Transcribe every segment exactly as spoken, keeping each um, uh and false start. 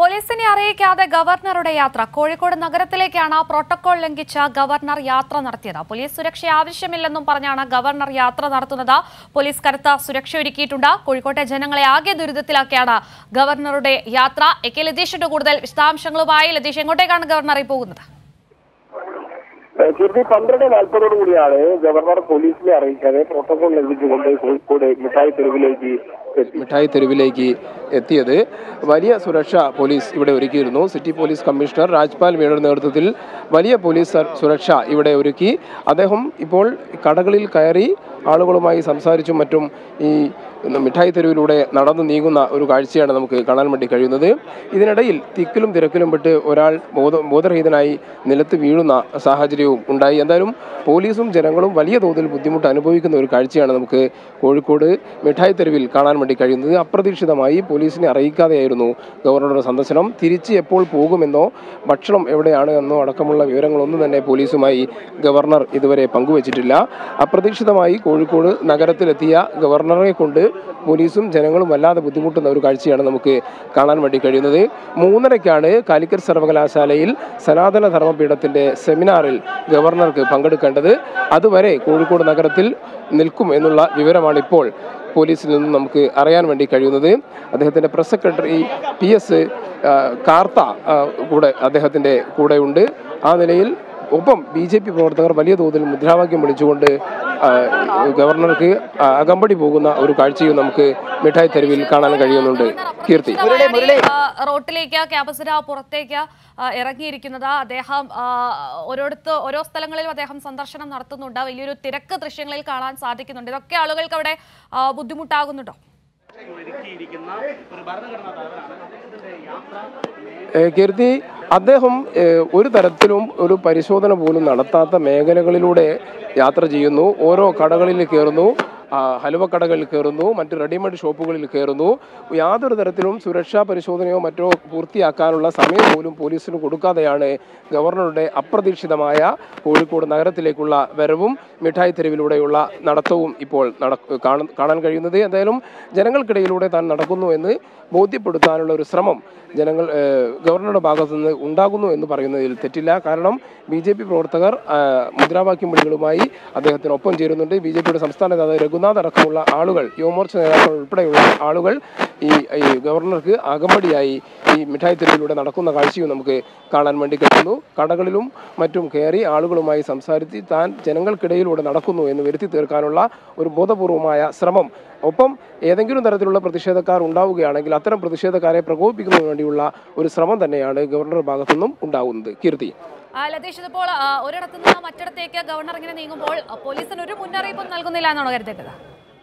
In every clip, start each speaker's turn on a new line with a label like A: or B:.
A: പോലീസിനെ അറിയിക്കാതെ ഗവർണറുടെ യാത്ര കോഴിക്കോട് നഗരത്തിലേക്കാണ് പ്രോട്ടോകോൾ ലംഘിച്ച ഗവർണർ യാത്ര നടത്തിയത്. പോലീസ് സുരക്ഷ ആവശ്യമില്ലെന്നും പറഞ്ഞാണ് ഗവർണർ യാത്ര നടത്തുന്നത്. പോലീസ് കനത്ത സുരക്ഷ ഒരുക്കിയിട്ടുണ്ട്. കോഴിക്കോട്ടെ ജനങ്ങളെ ആകെ ദുരിതത്തിലാക്കിയാണ് ഗവർണറുടെ യാത്ര. എ കെ ലതീഷിന്റെ കൂടുതൽ വിശദാംശങ്ങളുമായി. ലതീഷ്, എങ്ങോട്ടേക്കാണ് ഗവർണർ പോകുന്നത്?
B: കീർത്തി പന്ത്രണ്ട് നാൽപ്പതോടു കൂടിയാണ് ഗവർണർ പോലീസിനെ അറിയിക്കാതെ പ്രോട്ടോകോൾ ലംഘിച്ചുകൊണ്ട് കോഴിക്കോട് മിഠായി തെരുവിലേക്ക്
C: മിഠായി തെരുവിലേക്ക് എത്തിയത്. വലിയ സുരക്ഷ പോലീസ് ഇവിടെ ഒരുക്കിയിരുന്നു. സിറ്റി പോലീസ് കമ്മീഷണർ രാജ്പാൽ മീണയുടെ നേതൃത്വത്തിൽ വലിയ പോലീസ് സുരക്ഷ ഇവിടെ ഒരുക്കി. അദ്ദേഹം ഇപ്പോൾ കടകളിൽ കയറി ആളുകളുമായി സംസാരിച്ചും മറ്റും ഈ മിഠായി തെരുവിലൂടെ നടന്നു നീങ്ങുന്ന ഒരു കാഴ്ചയാണ് നമുക്ക് കാണാൻ വേണ്ടി കഴിയുന്നത്. ഇതിനിടയിൽ തിക്കിലും തിരക്കിലും പെട്ട് ഒരാൾ ബോധ ബോധരഹിതനായി നിലത്ത് വീഴുന്ന സാഹചര്യവും ഉണ്ടായി. എന്തായാലും പോലീസും ജനങ്ങളും വലിയ തോതിൽ ബുദ്ധിമുട്ട് അനുഭവിക്കുന്ന ഒരു കാഴ്ചയാണ് നമുക്ക് കോഴിക്കോട് മിഠായി തെരുവിൽ കാണാൻ വേണ്ടി കഴിയുന്നത്. അപ്രതീക്ഷിതമായി പോലീസിനെ അറിയിക്കാതെയായിരുന്നു ഗവർണറുടെ സന്ദർശനം. തിരിച്ച് എപ്പോൾ പോകുമെന്നോ ഭക്ഷണം എവിടെയാണ് എന്നോ അടക്കമുള്ള വിവരങ്ങളൊന്നും തന്നെ പോലീസുമായി ഗവർണർ ഇതുവരെ പങ്കുവച്ചിട്ടില്ല. അപ്രതീക്ഷിതമായി കോഴിക്കോട് നഗരത്തിലെത്തിയ ഗവർണറെ കൊണ്ട് പോലീസും ജനങ്ങളും വല്ലാതെ ബുദ്ധിമുട്ടുന്ന ഒരു കാഴ്ചയാണ് നമുക്ക് കാണാൻ വേണ്ടി കഴിയുന്നത്. മൂന്നരയ്ക്കാണ് കാലിക്കറ്റ് സർവകലാശാലയിൽ സനാതന ധർമ്മപീഠത്തിൻ്റെ സെമിനാറിൽ ഗവർണർക്ക് പങ്കെടുക്കേണ്ടത്. അതുവരെ കോഴിക്കോട് നഗരത്തിൽ നിൽക്കും എന്നുള്ള വിവരമാണ് ഇപ്പോൾ പോലീസിൽ നിന്നും നമുക്ക് അറിയാൻ വേണ്ടി കഴിയുന്നത്. അദ്ദേഹത്തിൻ്റെ പ്രസ് സെക്രട്ടറി പി എസ് കാർത്ത കൂടെ അദ്ദേഹത്തിൻ്റെ കൂടെയുണ്ട്. ആ നിലയിൽ ഒപ്പം ബി ജെ പി പ്രവർത്തകർ വലിയ തോതിൽ മുദ്രാവാക്യം വിളിച്ചുകൊണ്ട് ഗവർണർക്ക് അകമ്പടി പോകുന്ന ഒരു കാഴ്ചയും നമുക്ക് മിഠായി തെരുവിൽ കാണാൻ കഴിയുന്നുണ്ട്. കീർത്തി,
A: റോട്ടിലേക്ക് ക്യാമ്പസിന് പുറത്തേക്ക് ഇറങ്ങിയിരിക്കുന്നത് അദ്ദേഹം ഓരോരുത്ത് ഓരോ സ്ഥലങ്ങളിലും അദ്ദേഹം സന്ദർശനം നടത്തുന്നുണ്ട്. വലിയൊരു തിരക്ക് ദൃശ്യങ്ങളിൽ കാണാൻ സാധിക്കുന്നുണ്ട്. ഇതൊക്കെ ആളുകൾക്ക് അവിടെ ബുദ്ധിമുട്ടാകുന്നുണ്ടോ?
C: കീർത്തി, അദ്ദേഹം ഒരു തരത്തിലും ഒരു പരിശോധന പോലും നടത്താത്ത മേഖലകളിലൂടെ യാത്ര ചെയ്യുന്നു. ഓരോ കടകളിൽ കയറുന്നു, ഹലുവ കടകളിൽ കയറുന്നു, മറ്റ് റെഡിമെയ്ഡ് ഷോപ്പുകളിൽ കയറുന്നു. യാതൊരു തരത്തിലും സുരക്ഷാ പരിശോധനയോ മറ്റോ പൂർത്തിയാക്കാനുള്ള സമയം പോലും പോലീസിന് കൊടുക്കാതെയാണ് ഗവർണറുടെ അപ്രതീക്ഷിതമായ കോഴിക്കോട് നഗരത്തിലേക്കുള്ള വരവും മിഠായി തെരുവിലൂടെയുള്ള നടത്തവും ഇപ്പോൾ നട കാണാൻ കഴിയുന്നത്. എന്തായാലും ജനങ്ങൾക്കിടയിലൂടെ താൻ നടക്കുന്നു എന്ന് ബോധ്യപ്പെടുത്താനുള്ള ഒരു ശ്രമം ജനങ്ങൾ ഗവർണറുടെ ഭാഗത്തു നിന്ന് ഉണ്ടാകുന്നു എന്ന് പറയുന്നതിൽ തെറ്റില്ല. കാരണം ബി ജെ പി പ്രവർത്തകർ മുദ്രാവാക്യം വിളികളുമായി അദ്ദേഹത്തിനൊപ്പം ചേരുന്നുണ്ട്. ബി ജെ പിയുടെ സംസ്ഥാന നേതാവ് രഘുനാഥ് അടക്കമുള്ള ആളുകൾ, യുവമോർച്ച നേതാക്കൾ ഉൾപ്പെടെയുള്ള ആളുകൾ ഈ ഈ ഗവർണർക്ക് അകമ്പടിയായി ഈ മിഠായി തെരുവിലൂടെ നടക്കുന്ന കാഴ്ചയും നമുക്ക് കാണാൻ വേണ്ടി കഴിയുന്നു. കടകളിലും മറ്റും കയറി ആളുകളുമായി സംസാരിച്ച് താൻ ജനങ്ങൾക്കിടയിലൂടെ നടക്കുന്നു എന്ന് വരുത്തി തീർക്കാനുള്ള ഒരു ബോധപൂർവമായ ശ്രമം, ഒപ്പം ഏതെങ്കിലും തരത്തിലുള്ള പ്രതിഷേധക്കാർ ഉണ്ടാവുകയാണെങ്കിൽ അത്തരം പ്രതിഷേധക്കാരെ പ്രകോപിപ്പിക്കുന്നതിന് വേണ്ടിയുള്ള ഒരു ശ്രമം തന്നെയാണ് ഗവർണറുടെ ഭാഗത്തു നിന്നും ഉണ്ടാകുന്നത്. കീർത്തി,
A: ലതീഷ്, ഇപ്പോൾ ഒരിടത്തു നിന്ന് മറ്റിടത്തേക്ക് ഗവർണർ ഇങ്ങനെ നീങ്ങുമ്പോൾ പോലീസിന് ഒരു മുന്നറിയിപ്പും നൽകുന്നില്ല എന്നാണോ കരുതേണ്ടത്?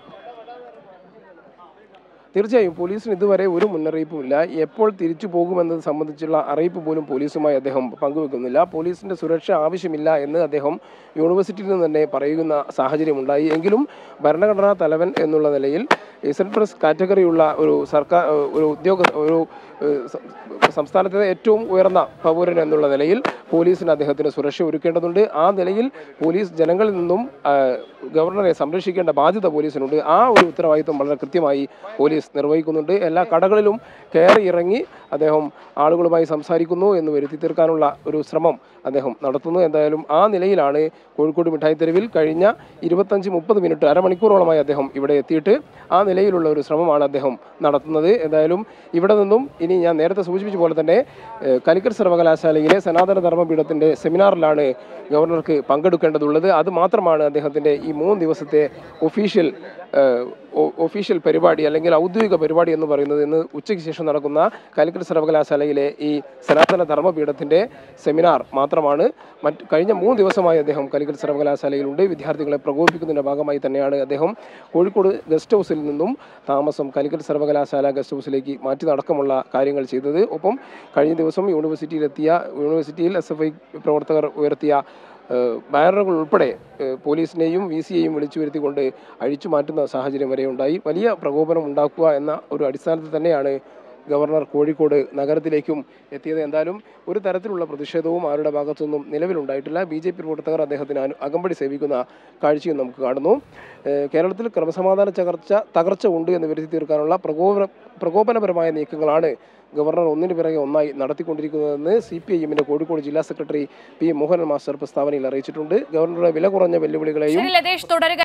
C: തീർച്ചയായും പോലീസിന് ഇതുവരെ ഒരു മുന്നറിയിപ്പുമില്ല. എപ്പോൾ തിരിച്ചു പോകുമെന്നത് സംബന്ധിച്ചുള്ള അറിയിപ്പ് പോലും പോലീസുമായി അദ്ദേഹം പങ്കുവെക്കുന്നില്ല. പോലീസിൻ്റെ സുരക്ഷ ആവശ്യമില്ല എന്ന് അദ്ദേഹം യൂണിവേഴ്സിറ്റിയിൽ നിന്ന് തന്നെ പറയുന്ന സാഹചര്യമുണ്ടായി. എങ്കിലും ഭരണഘടനാ തലവൻ എന്നുള്ള നിലയിൽ ഇസഡ് പ്ലസ് കാറ്റഗറിയുള്ള ഒരു സർക്കാർ ഒരു ഉദ്യോഗ ഒരു സംസ്ഥാനത്തെ ഏറ്റവും ഉയർന്ന പൗരൻ എന്നുള്ള നിലയിൽ പോലീസിന് അദ്ദേഹത്തിന് സുരക്ഷ ഒരുക്കേണ്ടതുണ്ട്. ആ നിലയിൽ പോലീസ് ജനങ്ങളിൽ നിന്നും ഗവർണറെ സംരക്ഷിക്കേണ്ട ബാധ്യത പോലീസിനുണ്ട്. ആ ഒരു ഉത്തരവാദിത്വം വളരെ കൃത്യമായി പോലീസ് നിർവഹിക്കുന്നുണ്ട്. എല്ലാ കടകളിലും കയറി ഇറങ്ങി അദ്ദേഹം ആളുകളുമായി സംസാരിക്കുന്നു എന്ന് വരുത്തി തീർക്കാനുള്ള ഒരു ശ്രമം അദ്ദേഹം നടത്തുന്നു. എന്തായാലും ആ നിലയിലാണ് കോഴിക്കോട് മിഠായി തെരുവിൽ കഴിഞ്ഞ ഇരുപത്തഞ്ച് മുപ്പത് മിനിറ്റ് അരമണിക്കൂറോളമായി അദ്ദേഹം ഇവിടെ എത്തിയിട്ട് ആ നിലയിലുള്ള ഒരു ശ്രമമാണ് അദ്ദേഹം നടത്തുന്നത്. എന്തായാലും ഇവിടെ നിന്നും ഇനി ഞാൻ നേരത്തെ സൂചിപ്പിച്ച പോലെ തന്നെ കാലിക്കറ്റ് സർവകലാശാലയിലെ സനാതന ധർമ്മപീഠത്തിൻ്റെ സെമിനാറിലാണ് ഗവർണർക്ക് പങ്കെടുക്കേണ്ടതുള്ളത്. അത് മാത്രമാണ് അദ്ദേഹത്തിൻ്റെ ഈ മൂന്ന് ദിവസത്തെ ഒഫീഷ്യൽ ഒഫീഷ്യൽ പരിപാടി അല്ലെങ്കിൽ ഔദ്യോഗിക പരിപാടി എന്ന് പറയുന്നത്. ഇന്ന് ഉച്ചയ്ക്ക് ശേഷം നടക്കുന്ന കാലിക്കറ്റ് സർവകലാശാലയിലെ ഈ സനാതന ധർമ്മപീഠത്തിൻ്റെ സെമിനാർ മാത്രമാണ്. മറ്റ് കഴിഞ്ഞ മൂന്ന് ദിവസമായി അദ്ദേഹം കാലിക്കറ്റ് സർവകലാശാലയിലുണ്ട്. വിദ്യാർത്ഥികളെ പ്രകോപിപ്പിക്കുന്നതിൻ്റെ ഭാഗമായി തന്നെയാണ് അദ്ദേഹം കോഴിക്കോട് ഗസ്റ്റ് ഹൗസിൽ നിന്നും താമസം കാലിക്കറ്റ് സർവകലാശാല ഗസ്റ്റ് ഹൗസിലേക്ക് മാറ്റി നടക്കമുള്ള കാര്യങ്ങൾ ചെയ്തത്. ഒപ്പം കഴിഞ്ഞ ദിവസം യൂണിവേഴ്സിറ്റിയിലെത്തിയ യൂണിവേഴ്സിറ്റിയിൽ എസ് എഫ് ഐ പ്രവർത്തകർ ഉയർത്തിയ ബാനറുകൾ ഉൾപ്പെടെ പോലീസിനെയും വി സിയെയും വിളിച്ചു വരുത്തിക്കൊണ്ട് അഴിച്ചു മാറ്റുന്ന സാഹചര്യം വരെ ഉണ്ടായി. വലിയ പ്രകോപനം ഉണ്ടാക്കുക എന്ന ഒരു അടിസ്ഥാനത്തിൽ തന്നെയാണ് ഗവർണർ കോഴിക്കോട് നഗരത്തിലേക്കും എത്തിയത്. എന്തായാലും ഒരു തരത്തിലുള്ള പ്രതിഷേധവും ആരുടെ ഭാഗത്തുനിന്നും നിലവിലുണ്ടായിട്ടില്ല. ബി ജെ പി പ്രവർത്തകർ അദ്ദേഹത്തിന് അകമ്പടി സേവിക്കുന്ന കാഴ്ചയും നമുക്ക് കാണുന്നു. കേരളത്തിൽ ക്രമസമാധാന തകർച്ച തകർച്ച ഉണ്ട് എന്ന് വരുത്തി തീർക്കാനുള്ള പ്രകോപന പ്രകോപനപരമായ നീക്കങ്ങളാണ് ഗവർണർ ഒന്നിനു പിറകെ ഒന്നായി നടത്തിക്കൊണ്ടിരിക്കുന്നതെന്ന് സി പി ഐ എമ്മിന്റെ കോഴിക്കോട് ജില്ലാ സെക്രട്ടറി പി മോഹനൻ മാസ്റ്റർ പ്രസ്താവനയിൽ അറിയിച്ചിട്ടുണ്ട്. ഗവർണറുടെ വില കുറഞ്ഞ വെല്ലുവിളികളെയും